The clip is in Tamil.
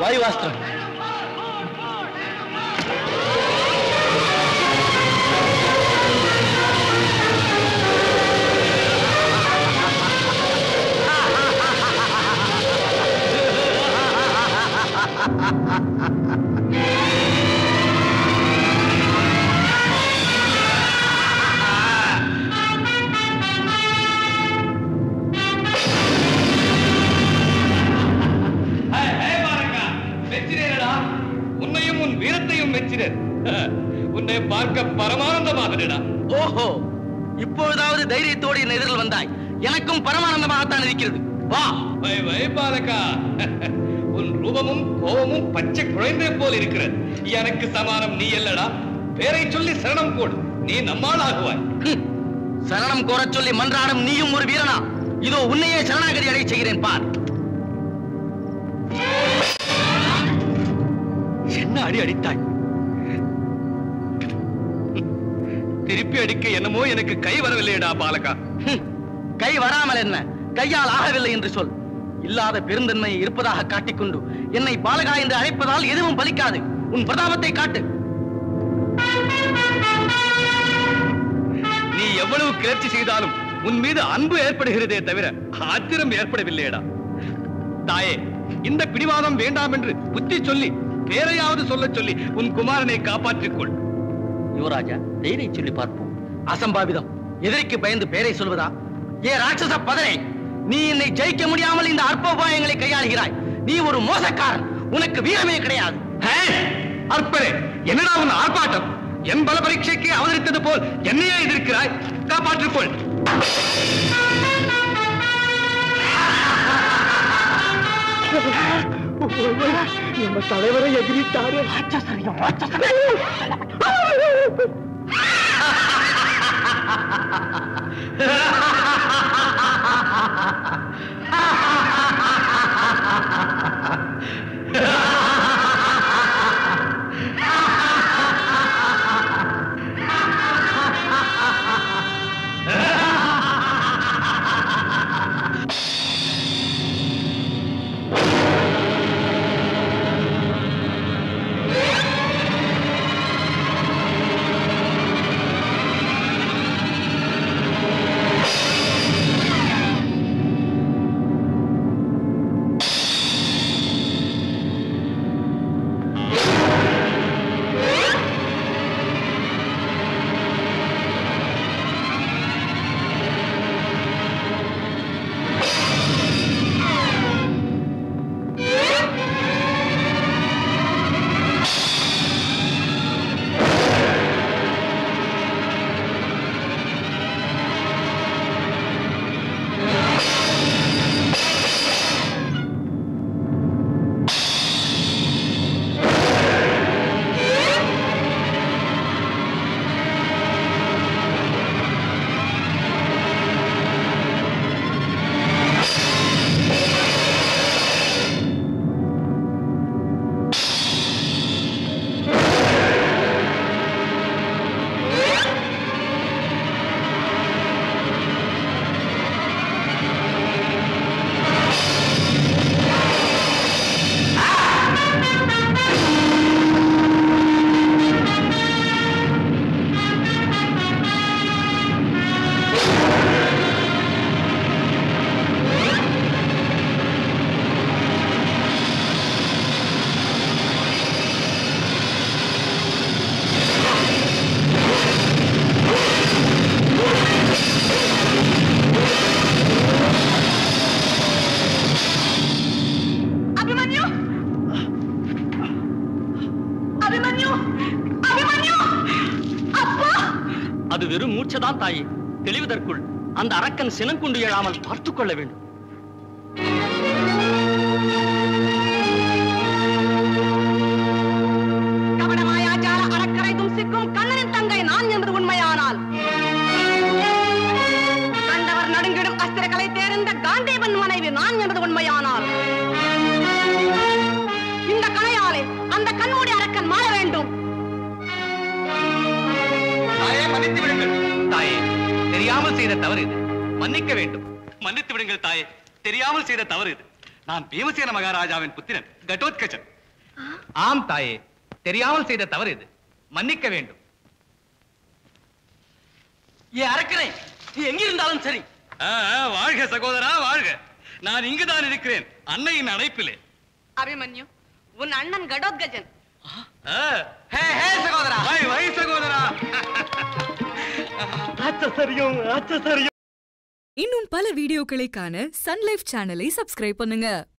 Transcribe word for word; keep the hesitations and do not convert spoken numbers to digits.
வாயுவாஸ்திரம். உன்னை பார்க்க பரமானந்தமாக. ஓஹோ, இப்பொழுதாவது தைரியத்தோடு என் எதிரில் வந்தாய். எனக்கும் பரமானந்தமாகத்தான் இருக்கிறது. வா. வை வை பாலகா, உன் ரூபமும் கோபமும் பச்சை குழந்தை போல் இருக்கிறது. எனக்கு சமானம் நீ இல்லடா. பேரை சொல்லி சரணம் கோடு, நீ நம்மால் ஆகுவாய். சரணம் கோர சொல்லி மன்றாடும் நீயும் ஒரு வீரனா? இதோ உன்னையே சரணாகதி அடைய செய்கிறேன் பார். என்ன அடி அடித்தாய்? திருப்பி அடிக்க என்னமோ எனக்கு கை வரவில்லையடா பாலகா. கை வராமல் என்ன, கையால் ஆகவில்லை என்று சொல். இல்லாத பெருந்தன்மை இருப்பதாக காட்டிக்கொண்டு என்னை பாலகா என்று அழைப்பதால் எதுவும் பலிக்காது. உன் பிரதாபத்தை காட்டு. நீ எவ்வளவு கிளர்ச்சி செய்தாலும் உன் மீது அன்பு ஏற்படுகிறதே தவிர ஆத்திரம் ஏற்படவில்லையடா. தாயே, இந்த பிடிவாதம் வேண்டாம் என்று புத்தி சொல்லி பேரையாவது சொல்ல சொல்லி உன் குமாரனை காப்பாற்றிக் கொள். யுவராஜா, தைரியம் சொல்லி பார்ப்போம். அசம்பாவிதம். எதிரிக்கு பயந்து பேரை சொல்வதா? ஏ ராட்சச பதரை, நீ என்னை ஜெயிக்க முடியாமல் இந்த அற்ப உபாயங்களை கையாளுகிறாய். நீ ஒரு மோசக்காரன். உனக்கு வீரமே கிடையாது. அற்பரே, என்னடா உன் ஆர்ப்பாட்டம்? என் பல பரீட்சைக்கு அவதரித்தது போல் என்னையே எதிர்க்கிறாய். காப்பாற்றிக் கொள். நம்ம தலைவரை எதிரிட்டாரு. அது வெறும் மூச்சதான் தாயே. தெளிவதற்குள் அந்த அரக்கன் சினங்குண்டு எழாமல் பார்த்துக் கொள்ள வேண்டும். கவனமாயாச்சார அரக்கரை தும்சிக்கும் கண்ணனின் தங்கை நான் என்பது உண்மையானால் கண்டவர் நடுங்கிடும் அஸ்திரங்களை தேர்ந்த காண்டீவன் மனைவி நான் என்பது உண்மையானால் இந்த கணையாலே அந்த கண்மூடி அரக்கன் மாற வேண்டும். மன்னித்து விடுங்கள் தாயே, தெரியாமல் செய்த தவறு இது. மன்னிக்க வேண்டும். மன்னித்து விடுங்கள் தாயே, தெரியாமல் செய்த தவறு இது. நான் பீமசேன மகாராஜாவின் புத்திரன் கடோத்கஜன். ஆம் தாயே, தெரியாமல் செய்த தவறு இது, மன்னிக்க வேண்டும். ஏன் அரக்கனை நீ எங்கிருந்தாலும் சரி. ஆ, வாழ்க சகோதரா, வாழ்க. நான் இங்குதான் இருக்கிறேன், அன்னையின் அழைப்பிலே. அபிமன்யு, உன் அண்ணன் கடோத்கஜன். ஆ, ஹே ஹே சகோதரா. வை வை சகோதரா. ஆச்சரியம், ஆச்சரியம். இன்னும் பல வீடியோக்களை காண சன் லைஃப் சேனலை சப்ஸ்கிரைப் பண்ணுங்க.